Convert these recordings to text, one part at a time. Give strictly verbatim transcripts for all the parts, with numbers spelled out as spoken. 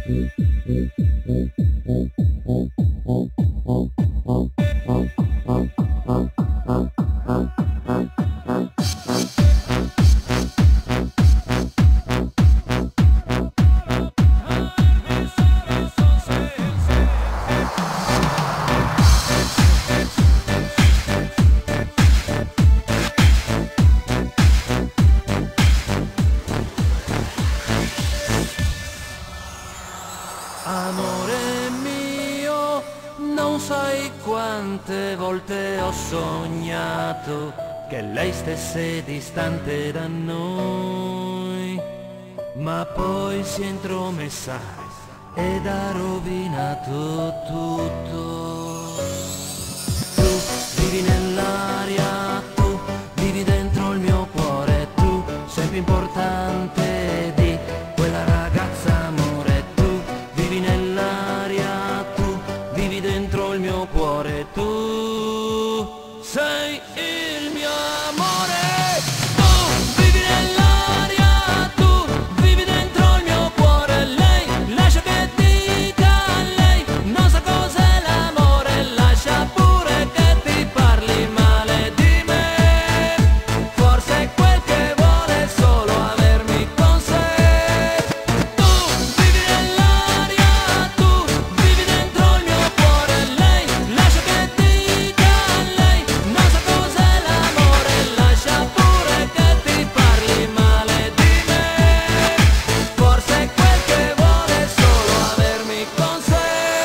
Amore mio, non sai quante volte ho sognato che lei stesse distante da noi, ma poi si è intromessa ed ha rovinato tutto. Tu vivi nell'aria, tu vivi dentro il mio cuore, tu sei più importante di quella ragazza, amore. Tu vivi nell'aria, tu vivi dentro il mio cuore, tu sei il mio amore. Tu vivi nell'aria, tu vivi dentro il mio cuore, lei lascia che dica a lei, non sa cos'è l'amore, lascia pure che ti parli male di me, forse è quel che vuole solo avermi con sé. Tu vivi nell'aria, tu vivi dentro il mio cuore, lei lascia che dica a lei, non sa cos'è l'amore, lascia pure che ti parli male di me, forse è quel che vuole solo avermi con sé.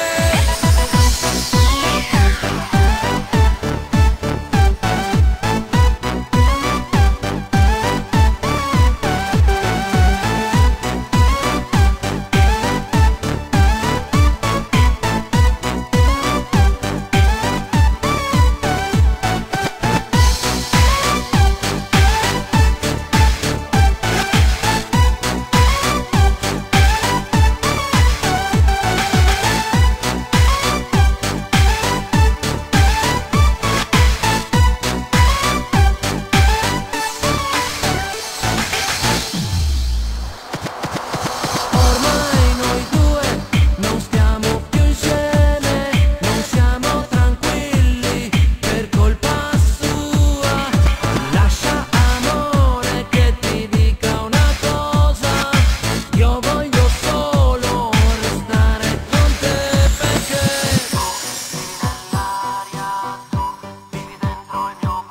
Ormai noi due non stiamo più insieme, non siamo tranquilli per colpa sua. Lascia, amore, che ti dica una cosa, io voglio solo restare con te, perché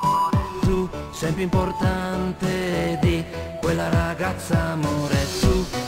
tu sei più importante di quella ragazza, amore. Tu